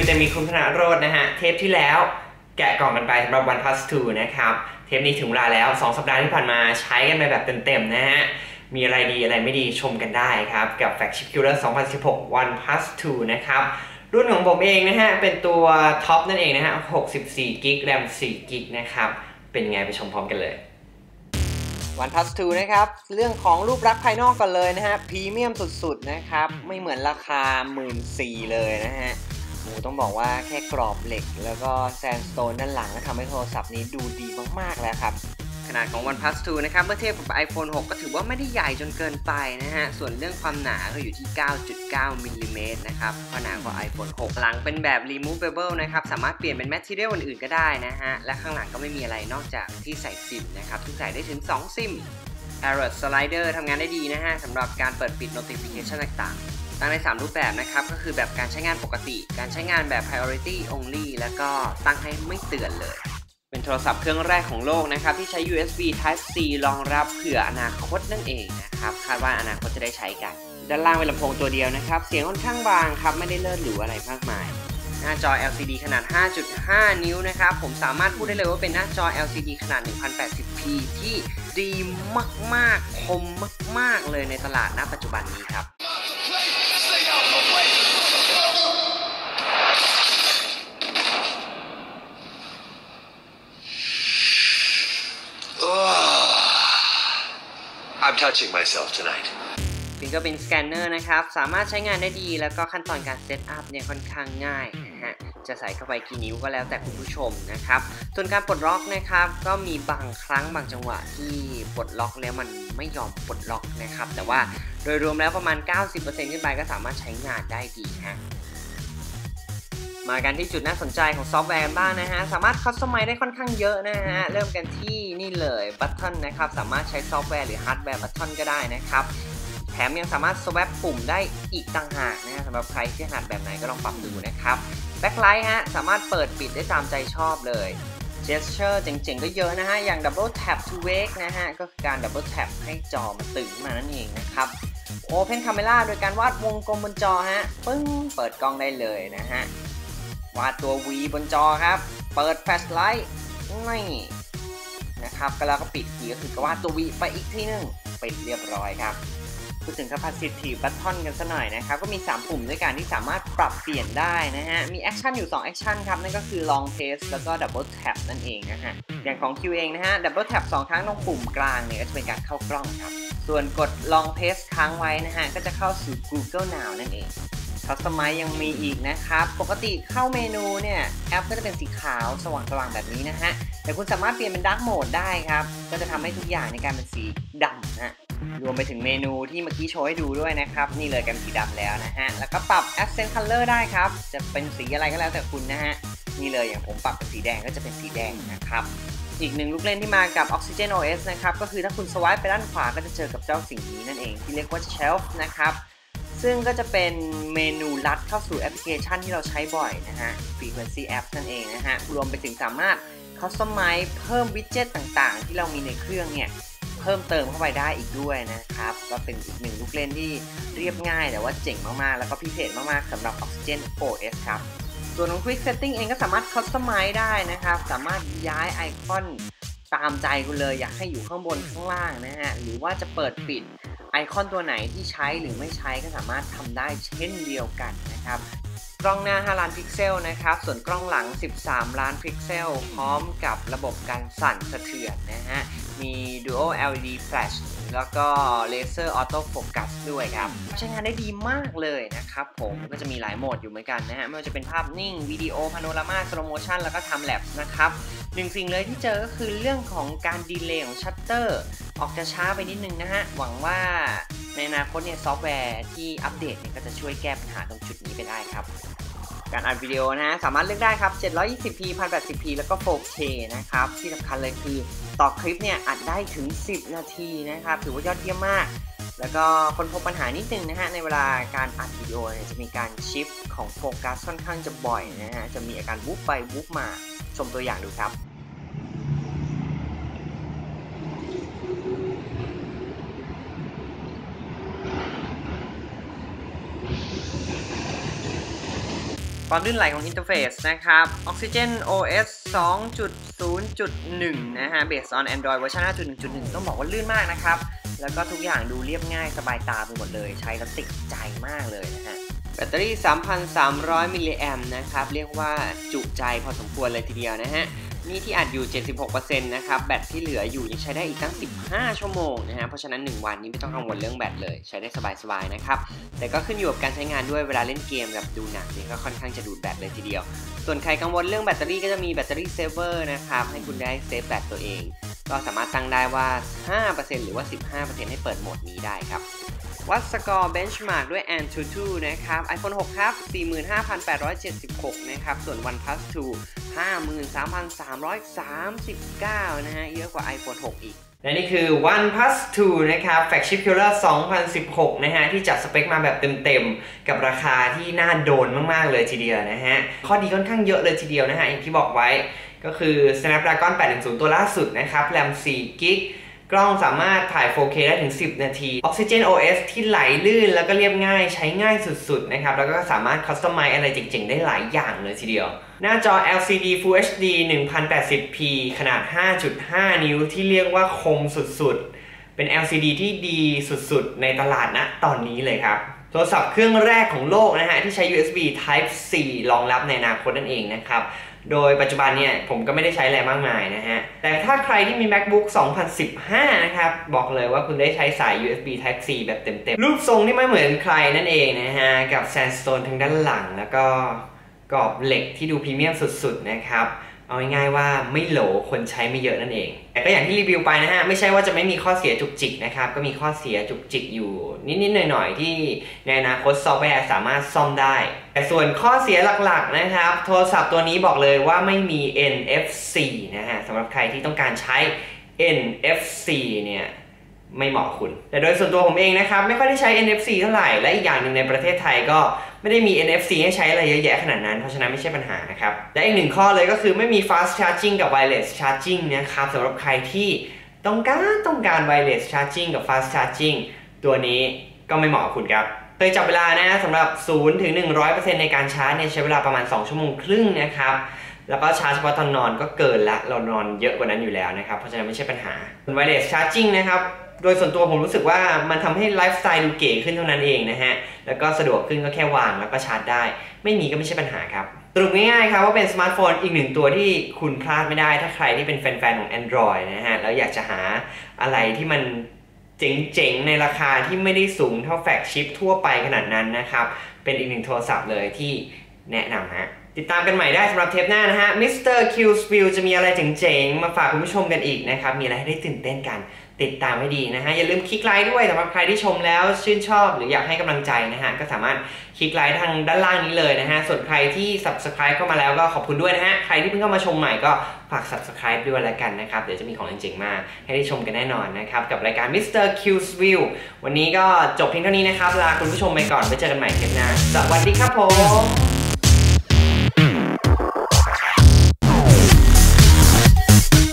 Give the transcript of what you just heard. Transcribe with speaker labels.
Speaker 1: อยู่แต่มีคุณธนโรจน์นะฮะเทปที่แล้วแกะกล่องกันไปสำหรับ OnePlus 2 นะครับเทปนี้ถึงเวลาแล้ว2สัปดาห์ที่ผ่านมาใช้กันไปแบบเต็มๆนะฮะมีอะไรดีอะไรไม่ดีชมกันได้ครับกับ Flagship Killer 2016 OnePlus 2 นะครับรุ่นของผมเองนะฮะเป็นตัวท็อปนั่นเองนะฮะ64 GB RAM 4 GB นะครับเป็นไงไปชมพร้อมกันเลย OnePlus 2 นะครับเรื่องของรูปลักษณ์ภายนอกก่อนเลยนะฮะพรีเมียมสุดๆนะครับไม่เหมือนราคา 14,000 เลยนะฮะต้องบอกว่าแค่กรอบเหล็กแล้วก็แซนสโตนด้านหลังก็ทำให้โทรศัพท์นี้ดูดีมากๆแล้วครับขนาดของ OnePlus 2 นะครับเมื่อเทียบกับ iPhone 6 ก็ถือว่าไม่ได้ใหญ่จนเกินไปนะฮะส่วนเรื่องความหนาก็อยู่ที่ 9.9 มิลลิเมตรนะครับหนากว่า iPhone 6 หลังเป็นแบบ removable นะครับสามารถเปลี่ยนเป็น material อื่นๆก็ได้นะฮะและข้างหลังก็ไม่มีอะไรนอกจากที่ใส่ซิมนะครับที่ใส่ได้ถึง 2 ซิม Arrow Slider ทำงานได้ดีนะฮะสำหรับการเปิดปิด notification ต่างๆตั้งได้3รูปแบบนะครับก็คือแบบการใช้งานปกติการใช้งานแบบ priority only แล้วก็ตั้งให้ไม่เตือนเลยเป็นโทรศัพท์เครื่องแรกของโลกนะครับที่ใช้ USB Type C รองรับเผื่ออนาคตนั่นเองนะครับคาดว่าอนาคตจะได้ใช้กันด้านล่างเป็นลำโพงตัวเดียวนะครับเสียงค่อนข้างบางครับไม่ได้เลิศหรูอะไรมากมายหน้าจอ LCD ขนาด 5.5 นิ้วนะครับผมสามารถพูดได้เลยว่าเป็นหน้าจอ LCD ขนาด 1080p ที่ดีมากๆคมมากๆเลยในตลาดณปัจจุบันนี้ครับ
Speaker 2: I'm touching myself tonight.
Speaker 1: Fingerprint Scanner นะครับสามารถใช้งานได้ดีแล้วก็ขั้นตอนการเซตอัพเนี่ยค่อนข้างง่ายนะฮะจะใส่เข้าไปกี่นิ้วก็แล้วแต่คุณผู้ชมนะครับส่วนการปลดล็อกนะครับก็มีบางครั้งบางจังหวะที่ปลดล็อกแล้วมันไม่ยอมปลดล็อกนะครับแต่ว่าโดยรวมแล้วประมาณ 90% ขึ้นไปก็สามารถใช้งานได้ดีฮะมากันที่จุดน่าสนใจของซอฟต์แวร์บ้างนะฮะสามารถคัสตอมไมซ์ได้ค่อนข้างเยอะนะฮะเริ่มกันที่นี่เลยบัตเทิลนะครับสามารถใช้ซอฟต์แวร์หรือฮาร์ดแวร์บัตเทิลก็ได้นะครับแถมยังสามารถสวปปุ่มได้อีกต่างหากนะฮะสำหรับใครที่ถนัดแบบไหนก็ลองปรับดูนะครับแบ็คไลท์ฮะสามารถเปิดปิดได้ตามใจชอบเลยเจสเชอร์เจ๋งๆก็เยอะนะฮะอย่าง Double Tap to Wake นะฮะก็คือการ Double Tap ให้จอมันตื่นมานั่นเองนะครับ Open Camera โดยการวาดวงกลมบนจอฮะปึ้งเปิดกล้องได้เลยนะฮะวาดตัว V บนจอครับเปิดแฟลชไลท์นี่นะครับแล้วก็ปิดทีก็คือวาดตัว V ไปอีกทีนึงปิดเรียบร้อยครับพูดถึง Capacitive Button กันซะหน่อยนะครับก็มี3ปุ่มด้วยกันที่สามารถปรับเปลี่ยนได้นะฮะมีแอคชั่นอยู่2แอคชั่นครับนั่นก็คือ Long Press แล้วก็ Double Tap นั่นเองนะฮะอย่างของ Q เองนะฮะ Double Tap 2 ครั้งตรงปุ่มกลางเนี่ยก็จะเป็นการเข้ากล้องครับส่วนกด Long Press ค้างไว้นะฮะก็จะเข้าสู่ Google Now นั่นเองคัสตอมไมซ์ยังมีอีกนะครับปกติเข้าเมนูเนี่ยแอปก็จะเป็นสีขาวสว่างๆแบบนี้นะฮะแต่คุณสามารถเปลี่ยนเป็นดาร์กโหมดได้ครับก็จะทำให้ทุกอย่างในการเป็นสีดำนะรวมไปถึงเมนูที่เมื่อกี้โชว์ให้ดูด้วยนะครับนี่เลยกันสีดำแล้วนะฮะแล้วก็ปรับ Accent Color ได้ครับจะเป็นสีอะไรก็แล้วแต่คุณนะฮะนี่เลยอย่างผมปรับเป็นสีแดงก็จะเป็นสีแดงนะครับอีกหนึ่งลูกเล่นที่มากับ Oxygen OS นะครับก็คือถ้าคุณสวายไปด้านขวาก็จะเจอกับเจ้าสิ่งนี้นั่นเองที่เรียกว่า Shelf นะครับซึ่งก็จะเป็นเมนูลัดเข้าสู่แอปพลิเคชันที่เราใช้บ่อยนะฮะ Frequency App นั่นเองนะฮะรวมไปถึงสามารถ Customize เพิ่มวิดเจ็ตต่างๆที่เรามีในเครื่องเนี่ยเพิ่มเติมเข้าไปได้อีกด้วยนะครับก็เป็นอีกหนึ่งลูกเล่นที่เรียบง่ายแต่ว่าเจ๋งมากๆแล้วก็พิเศษมากๆสำหรับ Oxygen OS ครับส่วนของ Quick Setting เองก็สามารถ Customize ได้นะครับสามารถย้ายไอคอนตามใจคุณเลยอยากให้อยู่ข้างบนข้างล่างนะฮะหรือว่าจะเปิดปิดไอคอนตัวไหนที่ใช้หรือไม่ใช้ก็สามารถทำได้เช่นเดียวกันนะครับกล้องหน้า5ล้านพิกเซลนะครับส่วนกล้องหลัง13ล้านพิกเซลพร้อมกับระบบการสั่นสะเทือนนะฮะมี Dual LED Flash แล้วก็ Laser Auto Focus ด้วยครับใช้งานได้ดีมากเลยนะครับผมก็จะมีหลายโหมดอยู่เหมือนกันนะฮะไม่ว่าจะเป็นภาพนิ่งวิดีโอพาโนรามาสโลโมชันแล้วก็ Time Lapse นะครับหนึ่งสิ่งเลยที่เจอก็คือเรื่องของการดีเลย์ของชัตเตอร์ออกจะช้าไปนิดนึงนะฮะหวังว่าในอนาคตเนี่ยซอฟต์แวร์ที่อัปเดตเนี่ยก็จะช่วยแก้ปัญหาตรงจุดนี้ไปได้ครับการอัดวิดีโอนะสามารถเลือกได้ครับ 720p 1080p แล้วก็ 4K นะครับที่สำคัญเลยคือต่อคลิปเนี่ยอัดได้ถึง10นาทีนะครับถือว่ายอดเยี่ยมมากแล้วก็คนพบปัญหานิดนึงนะฮะในเวลาการอัดวิดีโอเนี่ยจะมีการชิฟต์ของโฟกัสค่อนข้างจะบ่อยนะฮะจะมีอาการวูบไปวูบมาชมตัวอย่างดูครับ กความลื่นไหลของอินเทอร์เฟซนะครับ Oxygen OS 2.0.1 นะฮะ Based on Android เวอร์ชัน 5.1.1 ต้องบอกว่าลื่นมากนะครับแล้วก็ทุกอย่างดูเรียบง่ายสบายตาไปหมดเลยใช้แล้วติดใจมากเลยนะฮะแบตเตอรี่ 3,300 มิลลิแอมป์นะครับเรียกว่าจุใจพอสมควรเลยทีเดียวนะฮะนี่ที่อัดอยู่ 76% นะครับแบตที่เหลืออยู่ยังใช้ได้อีกตั้ง15ชั่วโมงนะฮะเพราะฉะนั้น1วันนี้ไม่ต้องกังวลเรื่องแบตเลยใช้ได้สบายๆนะครับแต่ก็ขึ้นอยู่กับการใช้งานด้วยเวลาเล่นเกมกับดูหนังนี่ก็ค่อนข้างจะดูดแบตเลยทีเดียวส่วนใครกังวลเรื่องแบตเตอรี่ก็จะมีแบตเตอรี่เซฟเวอร์นะครับให้คุณได้เซฟแบตตัวเองก็สามารถตั้งได้ว่า 5% หรือว่า 15% ให้เปิดโหมดนี้ได้ครับวัดสกอร์เบนช์มาร์กด้วย AnTuTu นะครับ iPhone 6 ครับ 45,876 นะครับส่วน OnePlus 2 53,339 นะฮะเยอะกว่า iPhone 6 อีกและนี่คือ OnePlus 2 นะครับ Flagship Killer 2016 นะฮะที่จัดสเปคมาแบบเต็มๆกับราคาที่น่าโดนมากๆเลยทีเดียวนะฮะข้อดีค่อนข้างเยอะเลยทีเดียวนะฮะอย่างที่บอกไว้ก็คือ Snapdragon 810 ตัวล่าสุดนะครับ RAM 4 GBกล้องสามารถถ่าย 4K ได้ถึง10 นาที Oxygen OS ที่ไหลลื่นแล้วก็เรียบง่ายใช้ง่ายสุดๆนะครับแล้วก็สามารถคัสตอมไมซ์อะไรเจ๋งๆได้หลายอย่างเลยทีเดียวหน้าจอ LCD Full HD 1080p ขนาด 5.5 นิ้วที่เรียกว่าคมสุดๆเป็น LCD ที่ดีสุดๆในตลาดณตอนนี้เลยครับโทรศัพท์เครื่องแรกของโลกนะฮะที่ใช้ USB Type C รองรับในอนาคตนั่นเองนะครับโดยปัจจุบันเนี่ยผมก็ไม่ได้ใช้อะไรมากมายนะฮะแต่ถ้าใครที่มี MacBook 2015 นะครับบอกเลยว่าคุณได้ใช้สาย USB Type C แบบเต็มๆรูปทรงที่ไม่เหมือนใครนั่นเองนะฮะกับ Sandstone ทางด้านหลังแล้วก็กรอบเหล็กที่ดูพรีเมียมสุดๆนะครับเอาง่ายๆว่าไม่โหลคนใช้ไม่เยอะนั่นเองแต่ก็อย่างที่รีวิวไปนะฮะไม่ใช่ว่าจะไม่มีข้อเสียจุกจิกนะครับก็มีข้อเสียจุกจิกอยู่นิดๆหน่อยๆที่ในอนาคตซอฟต์แวร์สามารถซ่อมได้แต่ส่วนข้อเสียหลักๆนะครับโทรศัพท์ตัวนี้บอกเลยว่าไม่มี NFC นะฮะสำหรับใครที่ต้องการใช้ NFC เนี่ยไม่เหมาะคุณแต่โดยส่วนตัวผมเองนะครับไม่ค่อยได้ใช้ NFC เท่าไหร่และอีกอย่างหนึ่งในประเทศไทยก็ไม่ได้มี NFC ให้ใช้อะไรเยอะแยะขนาดนั้นเพราะฉะนั้นไม่ใช่ปัญหานะครับและอีกหนึ่งข้อเลยก็คือไม่มี fast charging กับ wireless charging นะครับสำหรับใครที่ต้องการ wireless charging กับ fast charging ตัวนี้ก็ไม่เหมาะกับคุณครับเคยจับเวลานะสำหรับ 0 ถึง 100% ในการชาร์จเนี่ยใช้เวลาประมาณ2ชั่วโมงครึ่งนะครับแล้วก็ชาร์จเฉพาะตอนนอนก็เกินละเรานอนเยอะกว่านั้นอยู่แล้วนะครับเพราะฉะนั้นไม่ใช่ปัญหา wireless charging นะครับโดยส่วนตัวผมรู้สึกว่ามันทำให้ไลฟ์สไตล์ดูเก๋ขึ้นเท่านั้นเองนะฮะแล้วก็สะดวกขึ้นก็แค่วางแล้วก็ชาร์จได้ไม่มีก็ไม่ใช่ปัญหาครับสรุปง่ายๆครับว่าเป็นสมาร์ทโฟนอีกหนึ่งตัวที่คุณพลาดไม่ได้ถ้าใครที่เป็นแฟนๆของ Android นะฮะแล้วอยากจะหาอะไรที่มันเจ๋งๆในราคาที่ไม่ได้สูงเท่าแฟลกชิพทั่วไปขนาดนั้นนะครับเป็นอีกหนึ่งโทรศัพท์เลยที่แนะนำฮะติดตามกันใหม่ได้สำหรับเทปหน้านะฮะ Mr. Q's View จะมีอะไรเจ๋งๆมาฝากคุณผู้ชมกันอีกนะครับมีอะไรให้ได้ตื่นเต้นกันติดตามให้ดีนะฮะอย่าลืมคลิกไลค์ด้วยสำหรับใครที่ชมแล้วชื่นชอบหรืออยากให้กำลังใจนะฮะก็สามารถคลิกไลค์ทางด้านล่างนี้เลยนะฮะส่วนใครที่ Subscribe เข้ามาแล้วก็ขอบคุณด้วยนะฮะใครที่เพิ่งเข้ามาชมใหม่ก็ฝาก Subscribe ด้วยแล้วกันนะครับเดี๋ยวจะมีของเจ๋งๆมาให้ได้ชมกันแน่นอนนะครับกับรายการ Mr. Q's View วันนี้ก็จบเพียงเท่านี้นะครับลาคุณผู้ชมไปก่อนไว้เจอกันใหม่เทปหน้าสวัสดีครับผม